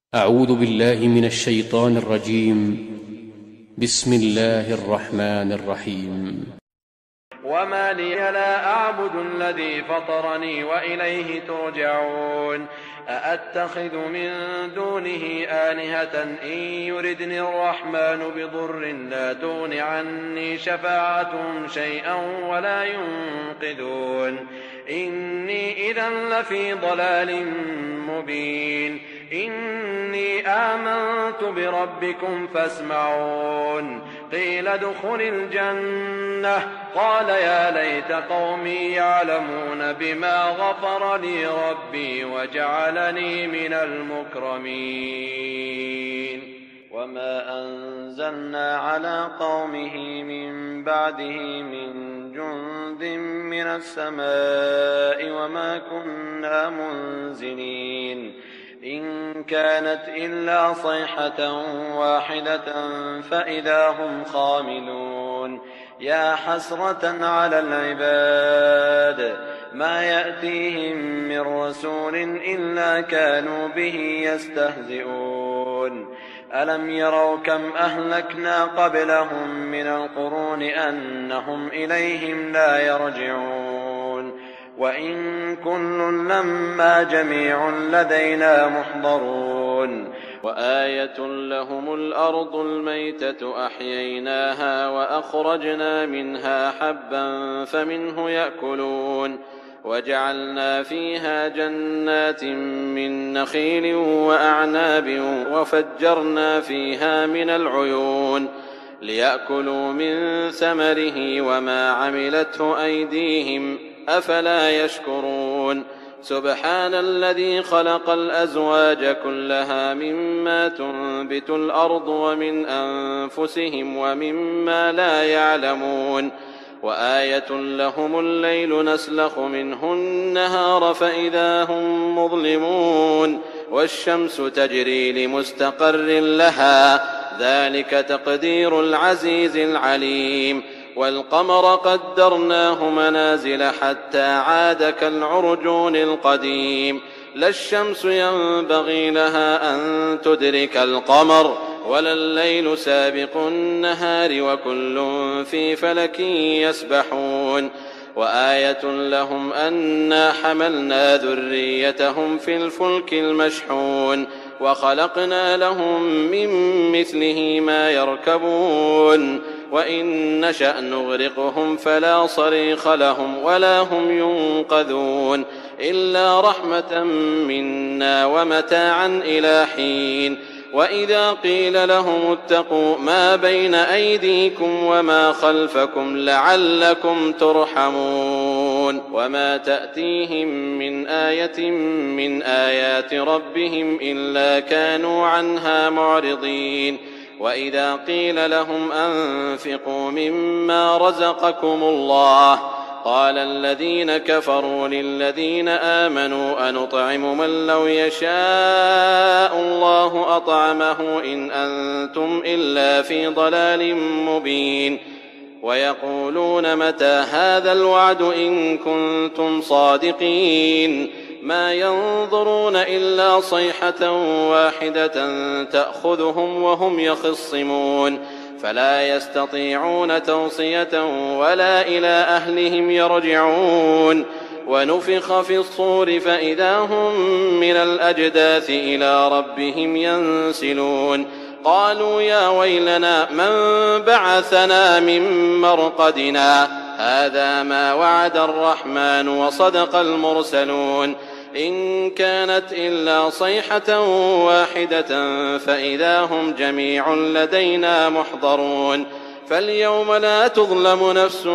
أعوذ بالله من الشيطان الرجيم. بسم الله الرحمن الرحيم. وما لي لا أعبد الذي فطرني وإليه ترجعون. أأتخذ من دونه آلهة إن يردني الرحمن بضر لا تغن عني شفاعتهم شيئا ولا ينقذون. إني إذا لفي ضلال مبين. إني آمنت بربكم فاسمعون. قيل ادخل الجنة قال يا ليت قومي يعلمون بما غفر لي ربي وجعلني من المكرمين. وما أنزلنا على قومه من بعده من جند من السماء وما كنا منزلين. إن كانت إلا صيحة واحدة فإذا هم خاملون. يا حسرة على العباد ما يأتيهم من رسول إلا كانوا به يستهزئون. ألم يروا كم أهلكنا قبلهم من القرون أنهم إليهم لا يرجعون. وإن كل لما جميع لدينا محضرون. وآية لهم الأرض الميتة أحييناها وأخرجنا منها حبا فمنه يأكلون. وجعلنا فيها جنات من نخيل وأعناب وفجرنا فيها من العيون ليأكلوا من ثمره وما عملته أيديهم أفلا يشكرون. سبحان الذي خلق الأزواج كلها مما تنبت الأرض ومن أنفسهم ومما لا يعلمون. وآية لهم الليل نسلخ منه النهار فإذا هم مظلمون. والشمس تجري لمستقر لها ذلك تقدير العزيز العليم. والقمر قدرناه منازل حتى عاد كالعرجون القديم. لا الشمس ينبغي لها أن تدرك القمر ولا الليل سابق النهار وكل في فلك يسبحون. وآية لهم أنا حملنا ذريتهم في الفلك المشحون وخلقنا لهم من مثله ما يركبون. وإن نشأ نغرقهم فلا صريخ لهم ولا هم ينقذون إلا رحمة منا ومتاعا إلى حين. وإذا قيل لهم اتقوا ما بين أيديكم وما خلفكم لعلكم ترحمون. وما تأتيهم من آية من آيات ربهم إلا كانوا عنها معرضين. وإذا قيل لهم أنفقوا مما رزقكم الله قال الذين كفروا للذين آمنوا أنطعم من لو يشاء الله أطعمه إن أنتم إلا في ضلال مبين. ويقولون متى هذا الوعد إن كنتم صادقين. ما ينظرون إلا صيحة واحدة تأخذهم وهم يخصمون فلا يستطيعون توصية ولا إلى أهلهم يرجعون. ونفخ في الصور فإذا هم من الأجداث إلى ربهم ينسلون. قالوا يا ويلنا من بعثنا من مرقدنا هذا ما وعد الرحمن وصدق المرسلون. إن كانت إلا صيحة واحدة فإذا هم جميع لدينا محضرون. فاليوم لا تظلم نفس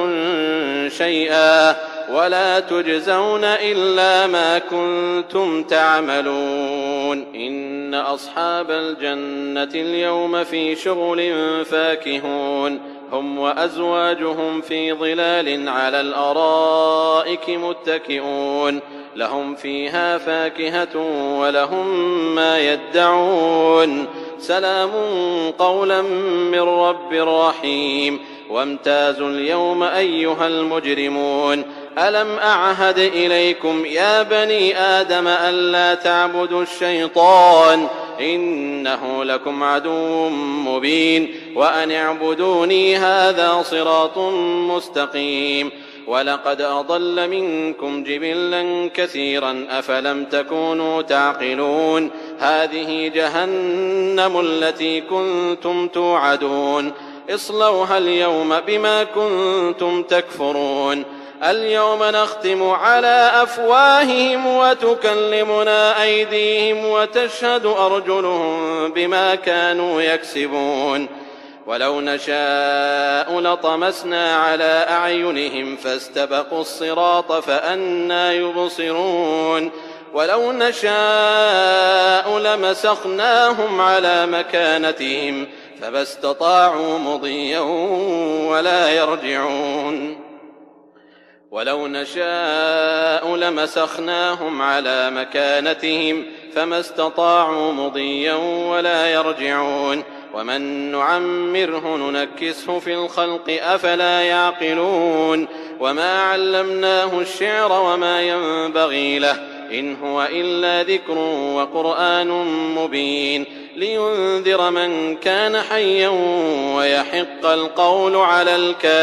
شيئا ولا تجزون إلا ما كنتم تعملون. إن أصحاب الجنة اليوم في شغل فاكهون هم وأزواجهم في ظلال على الأرائك متكئون. لهم فيها فاكهة ولهم ما يدعون. سلام قولا من رب رحيم. وامتازوا اليوم أيها المجرمون ألم أعهد إليكم يا بني آدم ألا تعبدوا الشيطان إنه لكم عدو مبين وأن اعبدوني هذا صراط مستقيم ولقد أضل منكم جبلا كثيرا أفلم تكونوا تعقلون هذه جهنم التي كنتم توعدون اصلوها اليوم بما كنتم تكفرون اليوم نختم على أفواههم وتكلمنا أيديهم وتشهد أرجلهم بما كانوا يكسبون ولو نشاء لطمسنا على أعينهم فاستبقوا الصراط فأنى يبصرون ولو نشاء لمسخناهم على مكانتهم فما استطاعوا مضيا ولا يرجعون ولو نشاء لمسخناهم على مكانتهم فما استطاعوا مضيا ولا يرجعون ومن نعمره ننكسه في الخلق أفلا يعقلون وما علمناه الشعر وما ينبغي له إن هو إلا ذكر وقرآن مبين لينذر من كان حيا ويحق القول على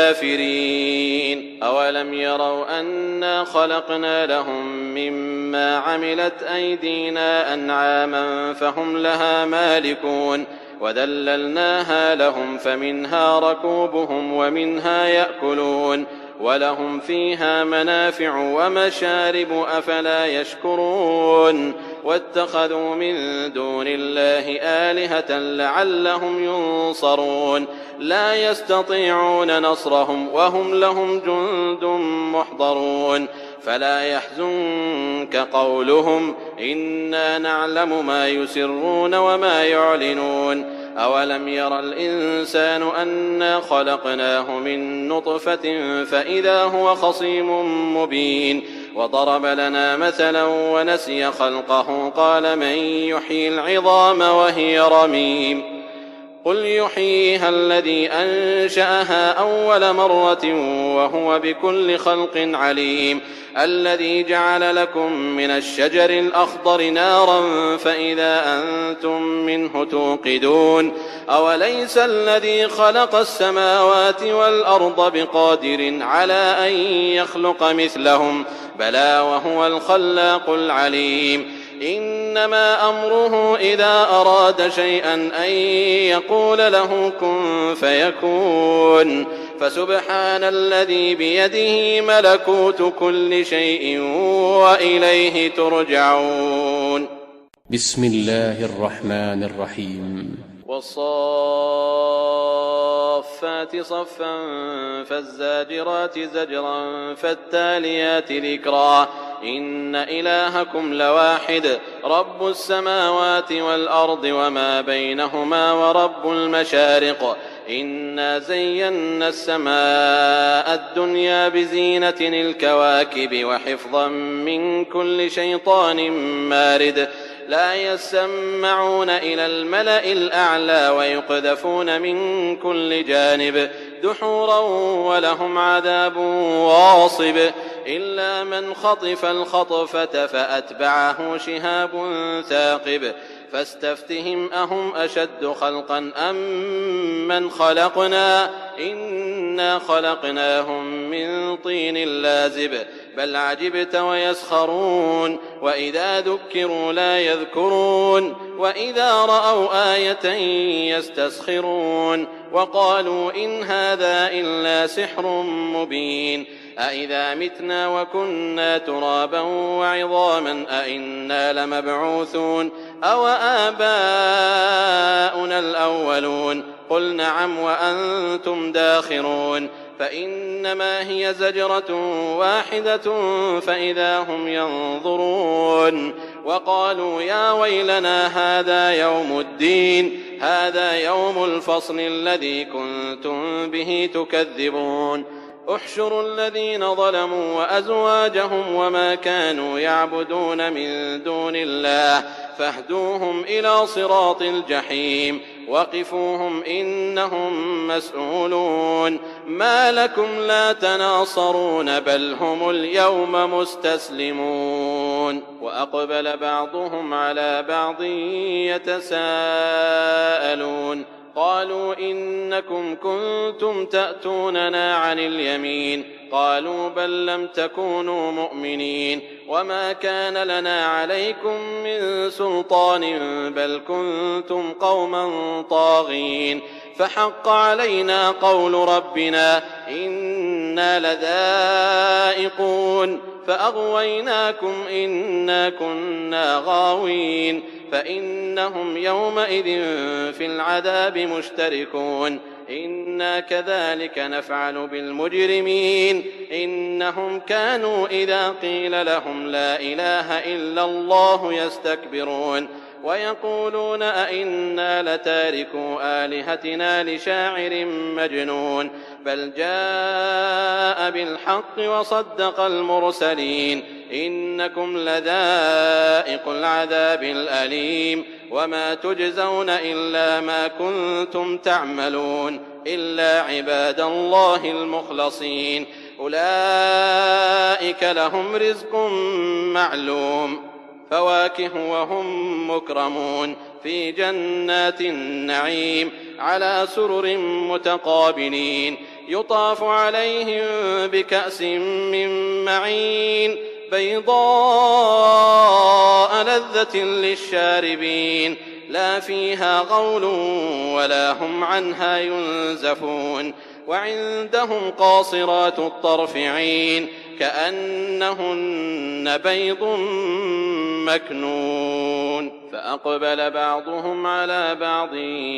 الكافرين أولم يروا أنا خلقنا لهم مما عملت أيدينا أنعاما فهم لها مالكون وذللناها لهم فمنها ركوبهم ومنها يأكلون ولهم فيها منافع ومشارب أفلا يشكرون واتخذوا من دون الله آلهة لعلهم ينصرون لا يستطيعون نصرهم وهم لهم جند محضرون فلا يحزنك قولهم إنا نعلم ما يسرون وما يعلنون أولم ير الإنسان أنا خلقناه من نطفة فإذا هو خصيم مبين وضرب لنا مثلا ونسي خلقه قال من يحيي العظام وهي رميم قل يحييها الذي أنشأها أول مرة وهو بكل خلق عليم الذي جعل لكم من الشجر الأخضر نارا فإذا أنتم منه توقدون أوليس الذي خلق السماوات والأرض بقادر على أن يخلق مثلهم بلى وهو الخلاق العليم إنما أمره إذا أراد شيئا أن يقول له كن فيكون فسبحان الذي بيده ملكوت كل شيء وإليه ترجعون بسم الله الرحمن الرحيم والصافات صفا فالزاجرات زجرا فالتاليات ذكرا إن إلهكم لواحد رب السماوات والأرض وما بينهما ورب المشارق إنا زينا السماء الدنيا بزينة الكواكب وحفظا من كل شيطان مارد لا يسمعون إلى الملأ الأعلى ويقذفون من كل جانب دحورا ولهم عذاب واصب إلا من خطف الخطفة فأتبعه شهاب ثاقب فاستفتهم أهم أشد خلقا أم من خلقنا إنا خلقناهم من طين لازب بل عجبت ويسخرون وإذا ذكروا لا يذكرون وإذا رأوا آية يستسخرون وقالوا إن هذا إلا سحر مبين أإذا متنا وكنا ترابا وعظاما أإنا لمبعوثون أو آباؤنا الأولون قل نعم وأنتم داخرون فإنما هي زجرة واحدة فإذا هم ينظرون وقالوا يا ويلنا هذا يوم الدين هذا يوم الفصل الذي كنتم به تكذبون احشروا الذين ظلموا وأزواجهم وما كانوا يعبدون من دون الله فاهدوهم إلى صراط الجحيم وقفوهم إنهم مسؤولون ما لكم لا تناصرون بل هم اليوم مستسلمون وأقبل بعضهم على بعض يتساءلون قالوا إنكم كنتم تأتوننا عن اليمين قالوا بل لم تكونوا مؤمنين وما كان لنا عليكم من سلطان بل كنتم قوما طاغين فحق علينا قول ربنا إنا لذائقون فأغويناكم إنا كنا غاوين فإنهم يومئذ في العذاب مشتركون إنا كذلك نفعل بالمجرمين إنهم كانوا إذا قيل لهم لا إله إلا الله يستكبرون ويقولون أئنا لتاركو آلهتنا لشاعر مجنون بل جاء بالحق وصدق المرسلين إنكم لذائق العذاب الأليم وما تجزون إلا ما كنتم تعملون إلا عباد الله المخلصين أولئك لهم رزق معلوم فواكه وهم مكرمون في جنات النعيم على سرر متقابلين يطاف عليهم بكأس من معين بيضاء لذة للشاربين لا فيها غول ولا هم عنها ينزفون وعندهم قاصرات الطرف عين كأنهن بيض مكنون فأقبل بعضهم على بعض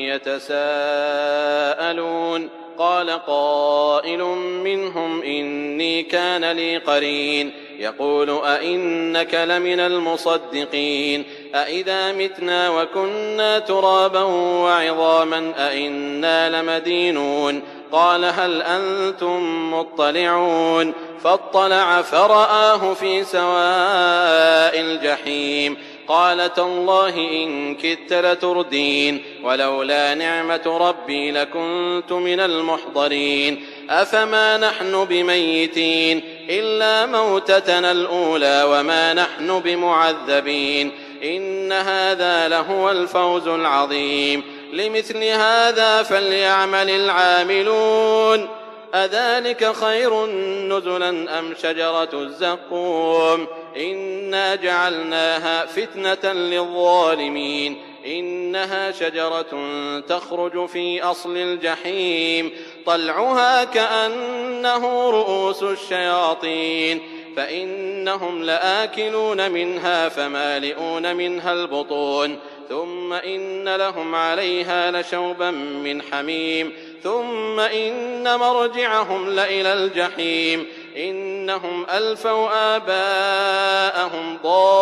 يتساءلون قال قائل منهم إني كان لي قرين يقول أئنك لمن المصدقين أئذا متنا وكنا ترابا وعظاما أئنا لمدينون قال هل أنتم مطلعون فاطلع فرآه في سواء الجحيم قال تالله إن كدت لتردين ولولا نعمة ربي لكنت من المحضرين أفما نحن بميتين إلا موتتنا الأولى وما نحن بمعذبين إن هذا لهو الفوز العظيم لمثل هذا فليعمل العاملون أذلك خير نزلا أم شجرة الزقوم إنا جعلناها فتنة للظالمين إنها شجرة تخرج في أصل الجحيم طلعها كأنه رؤوس الشياطين فإنهم لآكلون منها فمالئون منها البطون ثم إن لهم عليها لشوبا من حميم ثم إن مرجعهم لإلى الجحيم إنهم ألفوا آباءهم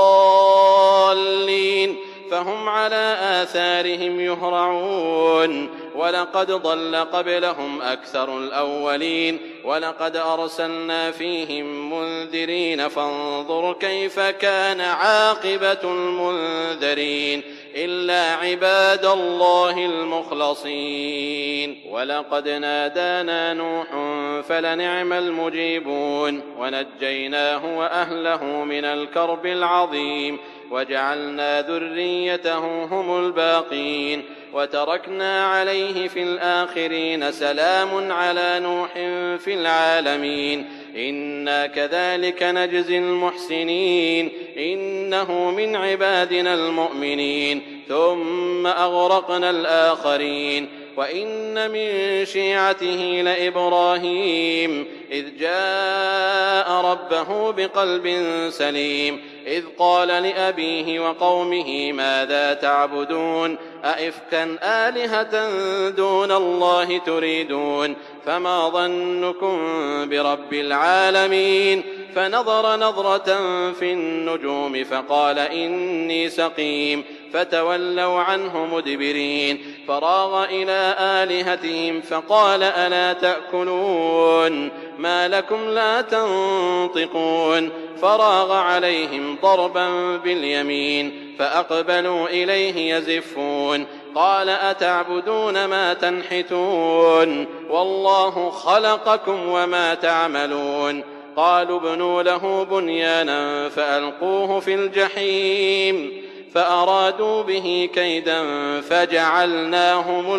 ضالين فهم على آثارهم يهرعون ولقد ضل قبلهم أكثر الأولين ولقد أرسلنا فيهم منذرين فانظر كيف كان عاقبة المنذرين إلا عباد الله المخلصين ولقد نادانا نوح فلنعم المجيبون ونجيناه وأهله من الكرب العظيم وجعلنا ذريته هم الباقين وتركنا عليه في الآخرين سلام على نوح في العالمين إنا كذلك نجزي المحسنين إنه من عبادنا المؤمنين ثم أغرقنا الآخرين وإن من شيعته لإبراهيم إذ جاء ربه بقلب سليم إذ قال لأبيه وقومه ماذا تعبدون أئفكا آلهة دون الله تريدون فما ظنكم برب العالمين فنظر نظرة في النجوم فقال إني سقيم فتولوا عنه مدبرين فراغ إلى آلهتهم فقال ألا تأكلون ما لكم لا تنطقون فراغ عليهم ضربا باليمين فأقبلوا إليه يزفون قال أتعبدون ما تنحتون والله خلقكم وما تعملون قالوا ابنوا له بنيانا فألقوه في الجحيم فأرادوا به كيدا فجعلناهم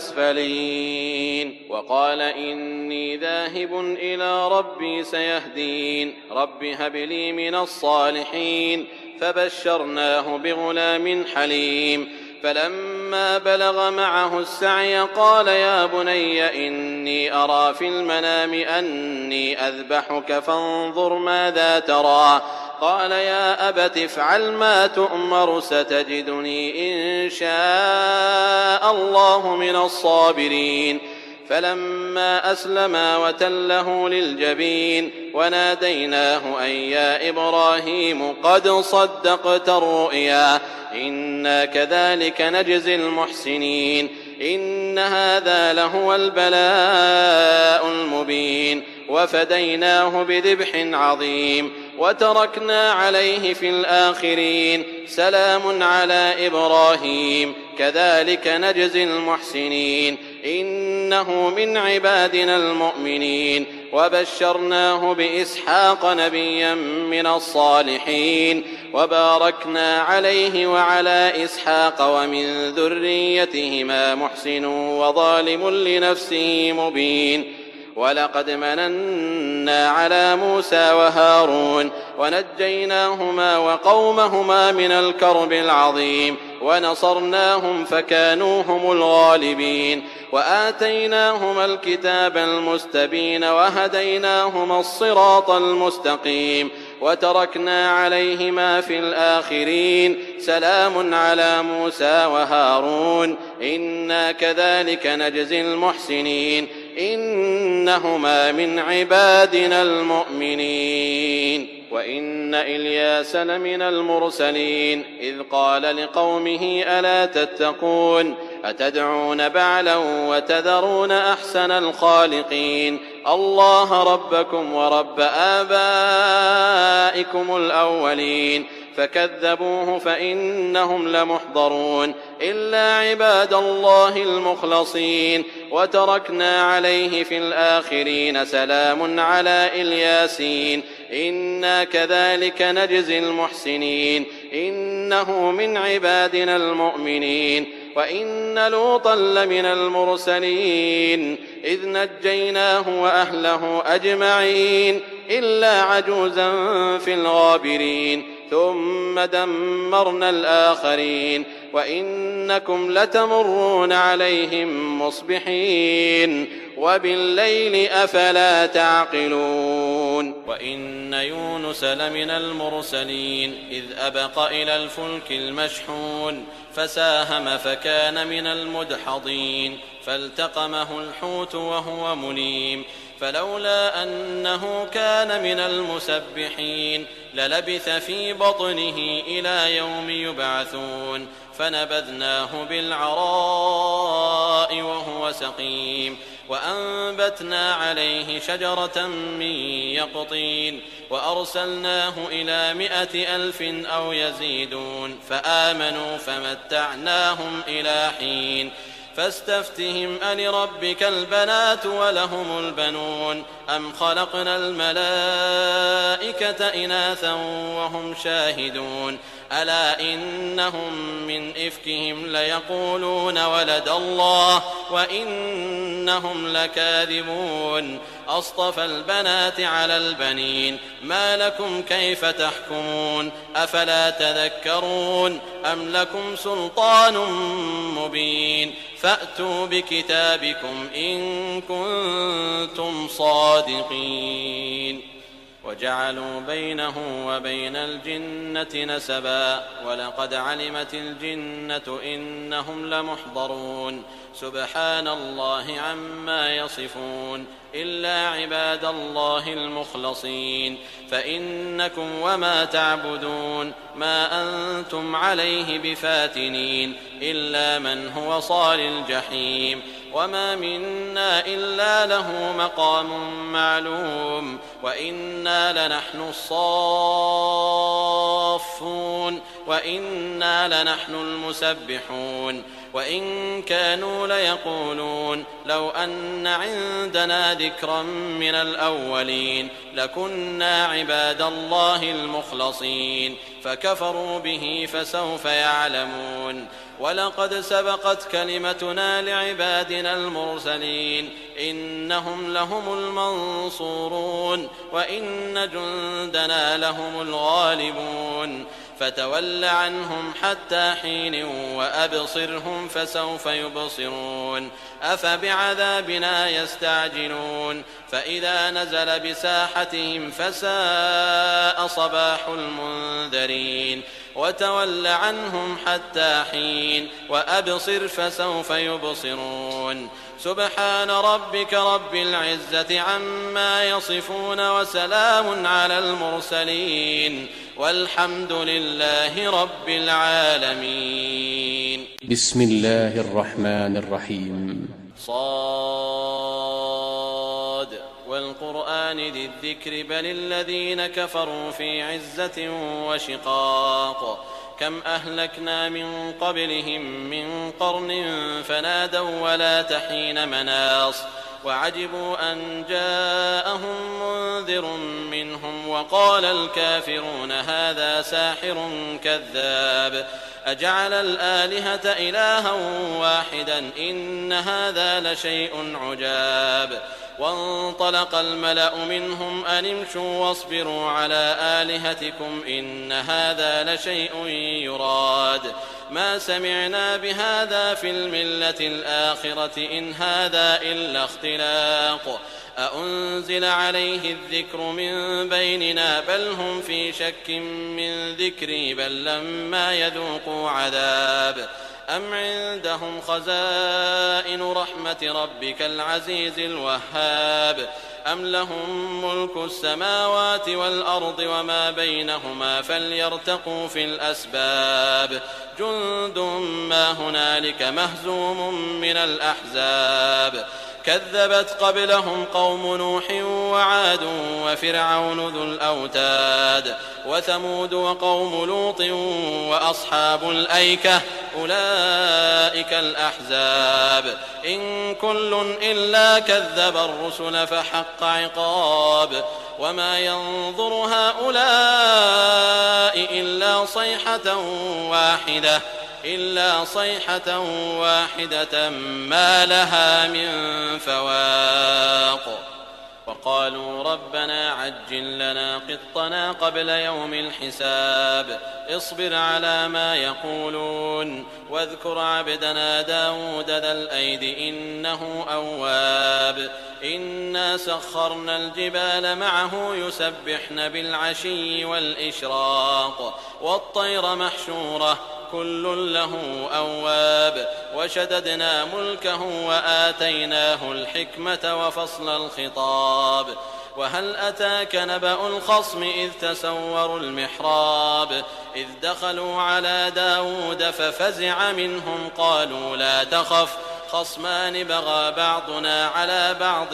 الأسفلين وقال إني ذاهب إلى ربي سيهدين رب هب لي من الصالحين فبشرناه بغلام حليم فلما بلغ معه السعي قال يا بني إني أرى في المنام أني أذبحك فانظر ماذا ترى قال يا أبت افعل ما تؤمر ستجدني إن شاء الله من الصابرين فلما أسلما وتله للجبين وناديناه أن يا إبراهيم قد صدقت الرؤيا إنا كذلك نجزي المحسنين إن هذا لهو البلاء المبين وفديناه بذبح عظيم وتركنا عليه في الآخرين سلام على إبراهيم كذلك نجزي المحسنين إنه من عبادنا المؤمنين وبشرناه بإسحاق نبيا من الصالحين وباركنا عليه وعلى إسحاق ومن ذريتهما محسن وظالم لنفسه مبين ولقد مننا على موسى وهارون ونجيناهما وقومهما من الكرب العظيم ونصرناهم فكانوا هم الغالبين وآتيناهما الكتاب المستبين وهديناهما الصراط المستقيم وتركنا عليهما في الآخرين سلام على موسى وهارون إنا كذلك نجزي المحسنين إنهما من عبادنا المؤمنين وإن إلياس لمن المرسلين إذ قال لقومه ألا تتقون أتدعون بعلا وتذرون أحسن الخالقين الله ربكم ورب آبائكم الأولين فكذبوه فإنهم لمحضرون إلا عباد الله المخلصين وتركنا عليه في الآخرين سلام على الياسين إنا كذلك نجزي المحسنين إنه من عبادنا المؤمنين وإن لوطا لمن المرسلين إذ نجيناه وأهله أجمعين إلا عجوزا في الغابرين ثم دمرنا الآخرين وإنكم لتمرون عليهم مصبحين وبالليل أفلا تعقلون وإن يونس لمن المرسلين إذ أبق إلى الفلك المشحون فساهم فكان من المدحضين فالتقمه الحوت وهو مليم فلولا أنه كان من المسبحين للبث في بطنه إلى يوم يبعثون فنبذناه بالعراء وهو سقيم وأنبتنا عليه شجرة من يقطين وأرسلناه إلى 100,000 أو يزيدون فآمنوا فمتعناهم إلى حين فاستفتهم ألربك البنات ولهم البنون أم خلقنا الملائكة إناثا وهم شاهدون ألا إنهم من إفكهم ليقولون ولد الله وإنهم لكاذبون أصطفى البنات على البنين ما لكم كيف تحكمون أفلا تذكرون أم لكم سلطان مبين فأتوا بكتابكم إن كنتم صادقين وجعلوا بينه وبين الجنة نسبا ولقد علمت الجنة إنهم لمحضرون سبحان الله عما يصفون إلا عباد الله المخلصين فإنكم وما تعبدون ما أنتم عليه بفاتنين إلا من هو صال الجحيم وما منا إلا له مقام معلوم وإنا لنحن الصافون وإنا لنحن المسبحون وإن كانوا ليقولون لو أن عندنا ذكرا من الأولين لكنا عباد الله المخلصين فكفروا به فسوف يعلمون ولقد سبقت كلمتنا لعبادنا المرسلين إنهم لهم المنصورون وإن جندنا لهم الغالبون فتول عنهم حتى حين وأبصرهم فسوف يبصرون أفبعذابنا يستعجلون فإذا نزل بساحتهم فساء صباح المنذرين وتول عنهم حتى حين وأبصر فسوف يبصرون سبحان ربك رب العزة عما يصفون وسلام على المرسلين والحمد لله رب العالمين. بسم الله الرحمن الرحيم. صاد والقرآن ذي الذكر بل الذين كفروا في عزة وشقاق كم أهلكنا من قبلهم من قرن فنادوا ولا تحين مناص وعجبوا أن جاءهم منذر منهم وقال الكافرون هذا ساحر كذاب أجعل الآلهة إلها واحدا إن هذا لشيء عجاب وانطلق الملأ منهم أن امشوا واصبروا على آلهتكم إن هذا لشيء يراد ما سمعنا بهذا في الملة الآخرة إن هذا إلا اختلاق أأنزل عليه الذكر من بيننا بل هم في شك من ذكري بل لما يذوقوا عذاب أم عندهم خزائن رحمة ربك العزيز الوهاب أم لهم ملك السماوات والأرض وما بينهما فليرتقوا في الأسباب جند ما هنالك مهزوم من الأحزاب كذبت قبلهم قوم نوح وعاد وفرعون ذو الأوتاد وثمود وقوم لوط وأصحاب الأيكة أولئك الأحزاب إن كل إلا كذب الرسل فحق عقاب وما ينظر هؤلاء إلا صيحة واحدة ما لها من فواق وقالوا ربنا عجل لنا قطنا قبل يوم الحساب اصبر على ما يقولون واذكر عبدنا داود ذا الأيد إنه أواب إنا سخرنا الجبال معه يسبحن بالعشي والإشراق والطير محشورة كل له أواب وشددنا ملكه وآتيناه الحكمة وفصل الخطاب وهل أتاك نبأ الخصم إذ تسوروا المحراب إذ دخلوا على داود ففزع منهم قالوا لا تخف خصمان بغى بعضنا على بعض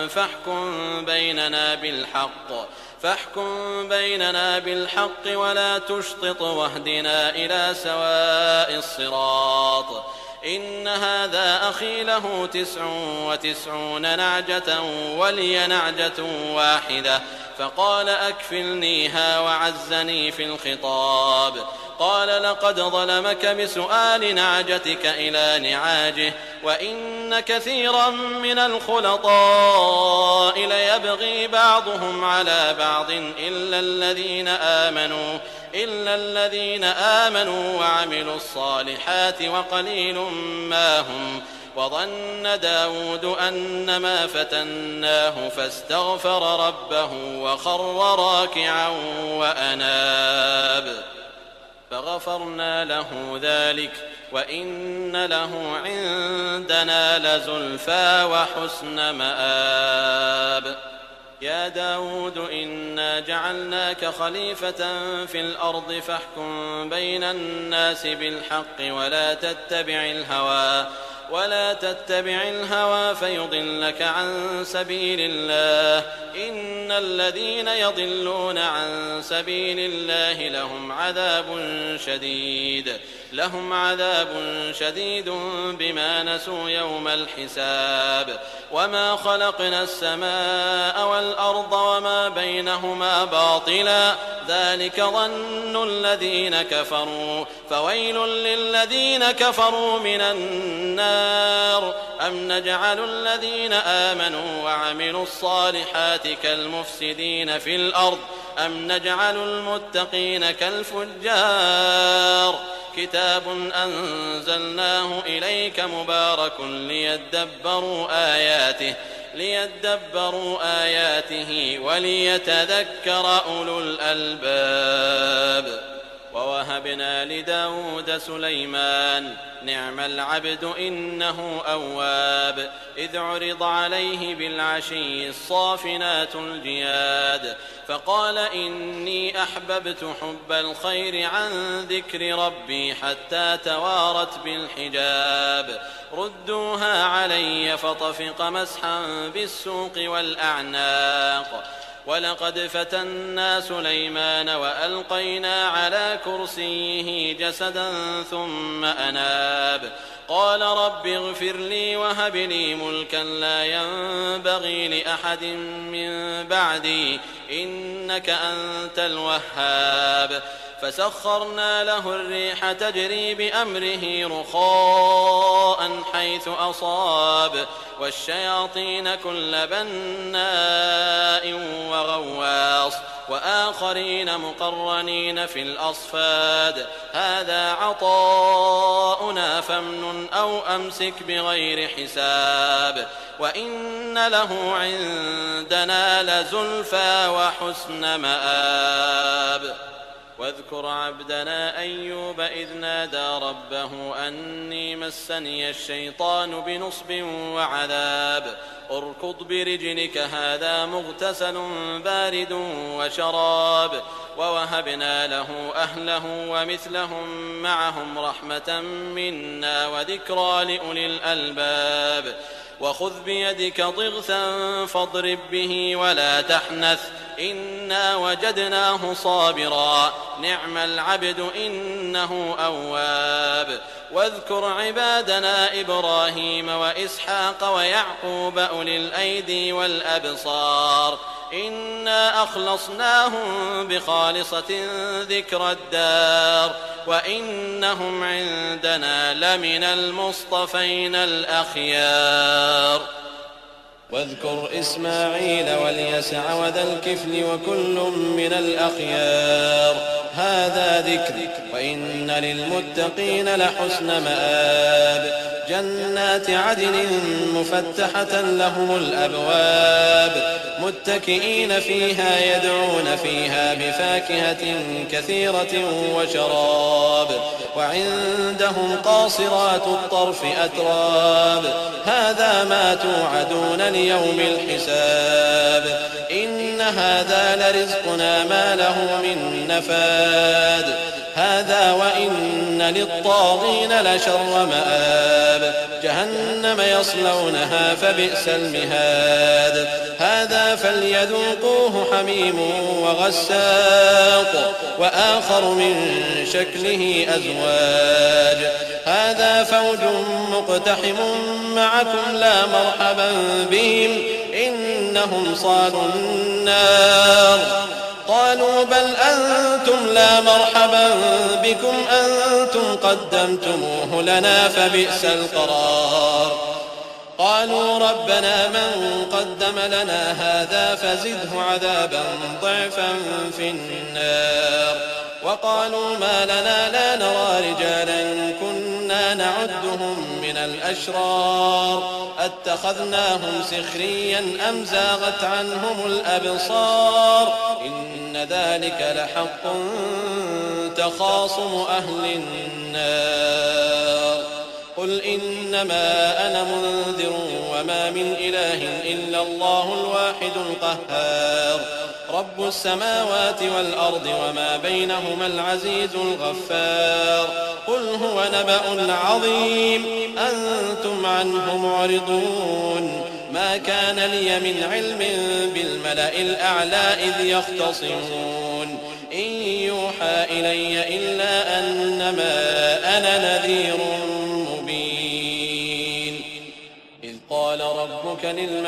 فاحكم بيننا بالحق ولا تشطط واهدنا إلى سواء الصراط إن هذا أخي له 99 نعجة ولي نعجة واحدة فقال أكفلنيها وعزني في الخطاب قال لقد ظلمك بسؤال نعجتك إلى نعاجه وإن كثيرا من الخلطاء ليبغي بعضهم على بعض إلا الذين آمنوا وعملوا الصالحات وقليل ما هم وظن داود أنما فتناه فاستغفر ربه وخر راكعا وأناب فغفرنا له ذلك وإن له عندنا لزلفى وحسن مآب يا داود إنا جعلناك خليفة في الأرض فاحكم بين الناس بالحق ولا تتبع الهوى فيضلك عن سبيل الله إن الذين يضلون عن سبيل الله لهم عذاب شديد بما نسوا يوم الحساب وما خلقنا السماء والأرض وما بينهما باطلا ذلك ظن الذين كفروا فويل للذين كفروا من النار أم نجعل الذين آمنوا وعملوا الصالحات كالمفسدين في الأرض أم نجعل المتقين كالفجار كتاب أنزلناه إليك مبارك ليدبروا آياته وليتذكر أولو الألباب ووهبنا لداود سليمان نعم العبد إنه أواب إذ عرض عليه بالعشي الصافنات الجياد فقال إني أحببت حب الخير عن ذكر ربي حتى توارت بالحجاب ردوها علي فطفق مسحا بالسوق والأعناق ولقد فتنا سليمان وألقينا على كرسيه جسدا ثم أناب قال رب اغفر لي وهب لي ملكا لا ينبغي لأحد من بعدي إنك أنت الوهاب فسخرنا له الريح تجري بأمره رخاء حيث أصاب والشياطين كل بناء وغواص وآخرين مقرنين في الأصفاد هذا عطاؤنا فامنن أو أمسك بغير حساب وإن له عندنا لزلفى وحسن مآب واذكر عبدنا أيوب إذ نادى ربه أني مسني الشيطان بنصب وعذاب اركض برجلك هذا مغتسل بارد وشراب ووهبنا له أهله ومثلهم معهم رحمة منا وذكرى لأولي الألباب وخذ بيدك ضغثا فاضرب به ولا تحنث إنا وجدناه صابرا نعم العبد إنه أواب واذكر عبادنا إبراهيم وإسحاق ويعقوب أولي الأيدي والأبصار إنا أخلصناهم بخالصة ذكر الدار وإنهم عندنا لمن المصطفين الأخيار واذكر إسماعيل واليسع وذا الكفل وكل من الأخيار هذا ذكر وإن للمتقين لحسن مآب جنات عدن مفتحة لهم الأبواب متكئين فيها يدعون فيها بفاكهة كثيرة وشراب وعندهم قاصرات الطرف أتراب هذا ما توعدون ليوم الحساب إن هذا لرزقنا ما له من نفاد هذا وإن للطاغين لشر مآب جهنم يصلونها فبئس المهاد هذا فليذوقوه حميم وغساق وآخر من شكله أزواج هذا فوج مقتحم معكم لا مرحبا بهم إنهم صالوا النار قالوا بل أنتم لا مرحبا بكم أنتم قدمتموه لنا فبئس القرار قالوا ربنا من قدم لنا هذا فزده عذابا ضعفا في النار وقالوا ما لنا لا نرى رجالا كنا نعدهم من الأشرار أتخذناهم سخريا أم زاغت عنهم الأبصار إن ذلك لحق تخاصم أهل النار قل إنما أنا منذر وما من إله إلا الله الواحد القهار رب السماوات والأرض وما بينهما العزيز الغفار قل هو نبأ عظيم أنتم عنه معرضون ما كان لي من علم بالملأ الأعلى إذ يختصمون إن يوحى إلي إلا أنما أنا نذير مبين إذ قال ربك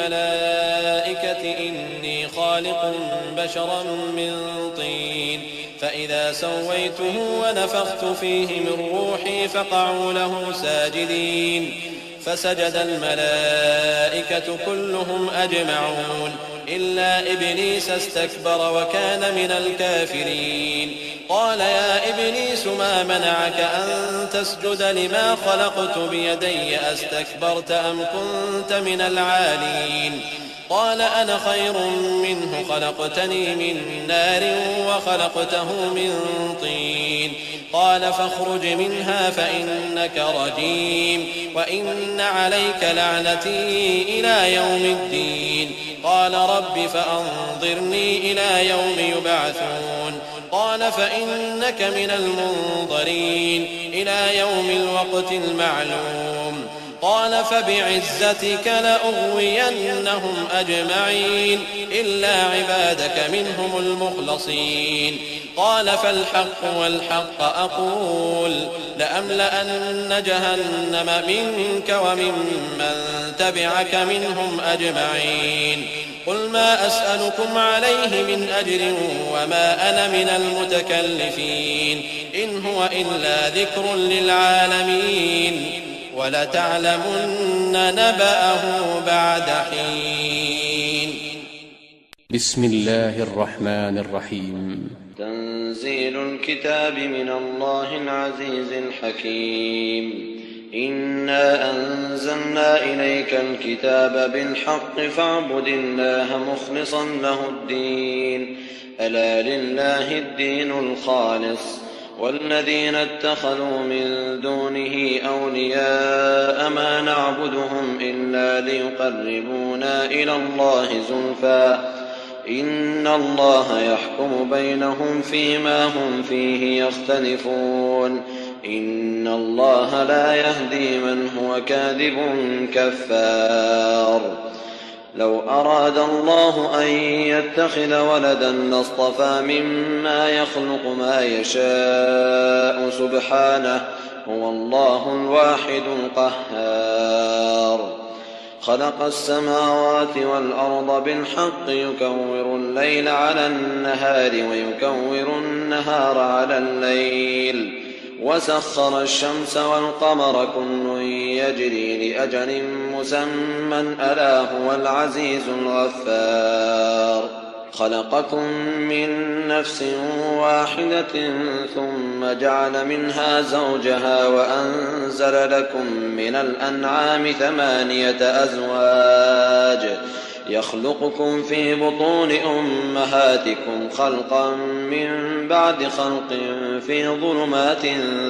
للملائكة إني خالق بشرا من طين فإذا سويته ونفخت فيه من روحي فقعوا له ساجدين فسجد الملائكة كلهم أجمعون إلا إبليس استكبر وكان من الكافرين قال يا إبليس ما منعك أن تسجد لما خلقت بيدي أستكبرت أم كنت من العالين قال أنا خير منه خلقتني من نار وخلقته من طين قال فاخرج منها فإنك رجيم وإن عليك لعنتي إلى يوم الدين قال رب فأنظرني إلى يوم يبعثون قال فإنك من المنظرين إلى يوم الوقت المعلوم قال فبعزتك لأغوينهم أجمعين إلا عبادك منهم المخلصين قال فالحق والحق أقول لأملأن جهنم منك وممن تبعك منهم أجمعين قل ما أسألكم عليه من أجر وما أنا من المتكلفين إن هو إلا ذكر للعالمين ولتعلمن نبأه بعد حين. بسم الله الرحمن الرحيم. تنزيل الكتاب من الله العزيز الحكيم. إنا أنزلنا إليك الكتاب بالحق فاعبد الله مخلصا له الدين ألا لله الدين الخالص والذين اتخذوا من دونه أولياء ما نعبدهم إلا ليقربونا إلى الله زلفى إن الله يحكم بينهم فيما هم فيه يختلفون إن الله لا يهدي من هو كاذب كفار. لو أراد الله أن يتخذ ولدا لاصطفى مما يخلق ما يشاء سبحانه هو الله الواحد القهار. خلق السماوات والأرض بالحق يكور الليل على النهار ويكور النهار على الليل وسخر الشمس والقمر كل يجري لأجل مسمى ألا هو العزيز الغفار. خلقكم من نفس واحدة ثم جعل منها زوجها وأنزل لكم من الأنعام 8 أزواج يخلقكم في بطون أمهاتكم خلقا من بعد خلق في ظلمات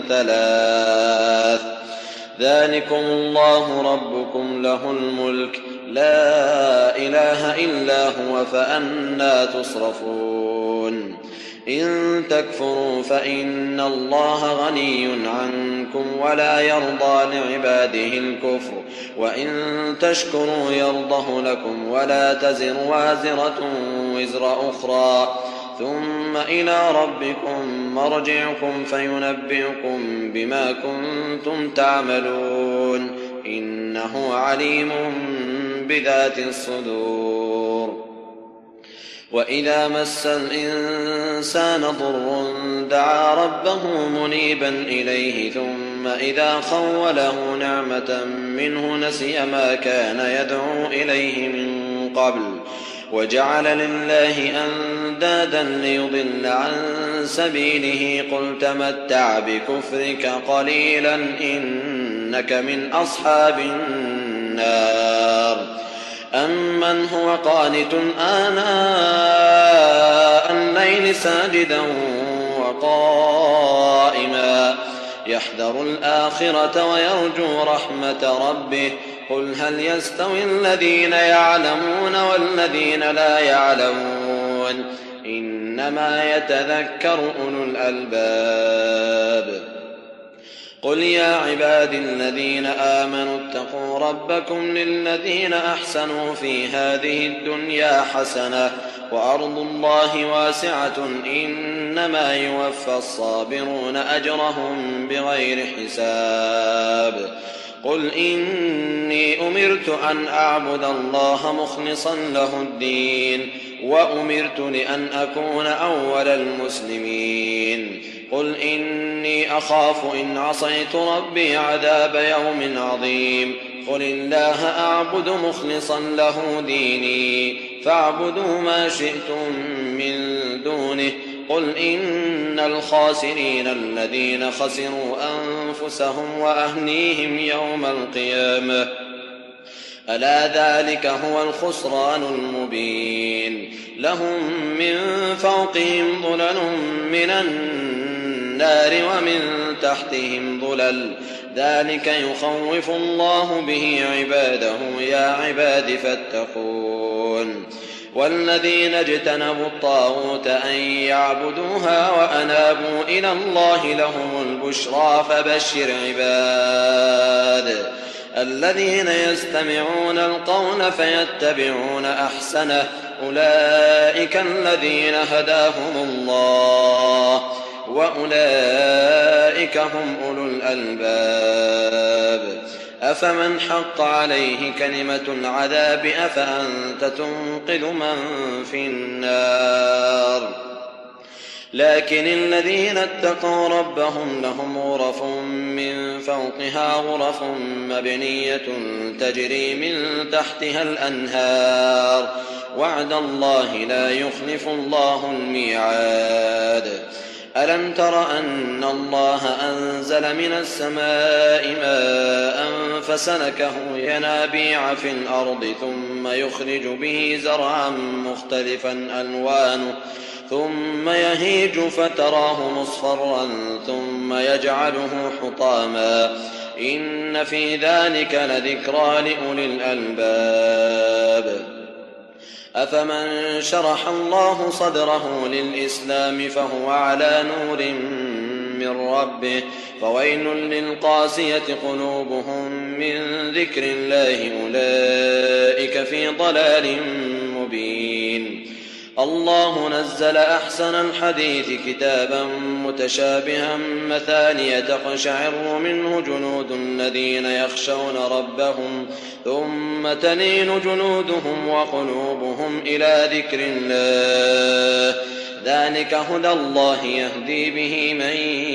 3 ذلكم الله ربكم له الملك لا إله إلا هو فأنى تصرفون. إن تكفروا فإن الله غني عنكم ولا يرضى لعباده الكفر وإن تشكروا يرضه لكم ولا تزر وازرة وزر أخرى ثم إلى ربكم مرجعكم فينبئكم بما كنتم تعملون إنه عليم بذات الصدور. وإذا مس الإنسان ضر دعا ربه منيبا إليه ثم إذا خوله نعمة منه نسي ما كان يدعو إليه من قبل وجعل لله أندادا ليضل عن سبيله قل تمتع بكفرك قليلا إنك من أصحاب النار. أمن هو قانت آناء الليل ساجدا وقائما يحذر الآخرة ويرجو رحمة ربه قل هل يستوي الذين يعلمون والذين لا يعلمون إنما يتذكر أولو الألباب. قل يا عبادي الذين آمنوا اتقوا ربكم للذين أحسنوا في هذه الدنيا حسنة وأرض الله واسعة إنما يوفى الصابرون أجرهم بغير حساب قل إني أمرت أن أعبد الله مخلصا له الدين وأمرت لأن أكون أول المسلمين قل إني أخاف إن عصيت ربي عذاب يوم عظيم قل الله أعبد مخلصا له ديني فاعبدوا ما شئتم من دونه قل إن الخاسرين الذين خسروا أنفسهم وأهليهم يوم القيامة ألا ذلك هو الخسران المبين لهم من فوقهم ظلل من النار ومن تحتهم ظلل ذلك يخوف الله به عباده يا عباد فاتقون والذين اجتنبوا الطاغوت أن يعبدوها وأنابوا إلى الله لهم البشرى فبشر عباد الذين يستمعون القول فيتبعون أحسنه أولئك الذين هداهم الله وأولئك هم أولو الألباب أفمن حق عليه كلمة العذاب أفأنت تنقذ من في النار لكن الذين اتقوا ربهم لهم غرف من فوقها غرف مبنية تجري من تحتها الأنهار وعد الله لا يخلف الله الميعاد ألم تر أن الله أنزل من السماء ماء فسلكه ينابيع في الأرض ثم يخرج به زرعا مختلفا ألوانه ثم يهيج فتراه مصفرا ثم يجعله حطاما إن في ذلك لذكرى لأولي الألباب أفمن شرح الله صدره للإسلام فهو على نور من ربه فويل للقاسية قلوبهم من ذكر الله أولئك في ضلال مبين الله نزل أحسن الحديث كتابا متشابها مثانية تقشعر منه جلود الذين يخشون ربهم ثم تلين جلودهم وقلوبهم إلى ذكر الله ذلك هدى الله يهدي به من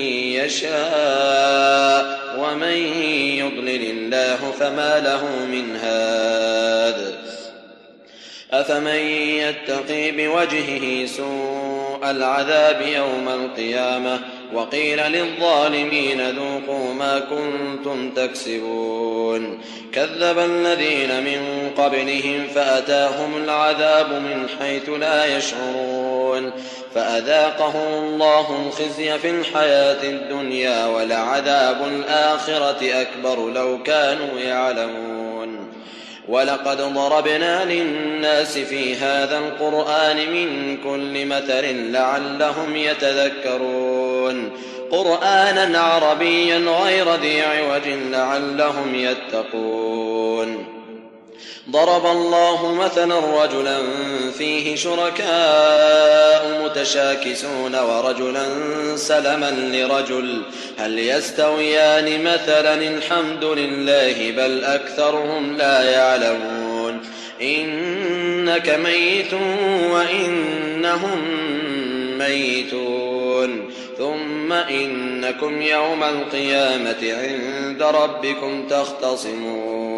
يشاء ومن يضلل الله فما له من هاد أفمن يتقي بوجهه سوء العذاب يوم القيامة وقيل للظالمين ذوقوا ما كنتم تكسبون كذب الذين من قبلهم فأتاهم العذاب من حيث لا يشعرون فأذاقهم الله الخزي في الحياة الدنيا ولعذاب الآخرة أكبر لو كانوا يعلمون ولقد ضربنا للناس في هذا القرآن من كل مثل لعلهم يتذكرون قرآنا عربيا غير ذي عوج لعلهم يتقون ضرب الله مثلا رجلا فيه شركاء متشاكسون ورجلا سلما لرجل هل يستويان مثلا الحمد لله بل أكثرهم لا يعلمون إنك ميت وإنهم ميتون ثم إنكم يوم القيامة عند ربكم تختصمون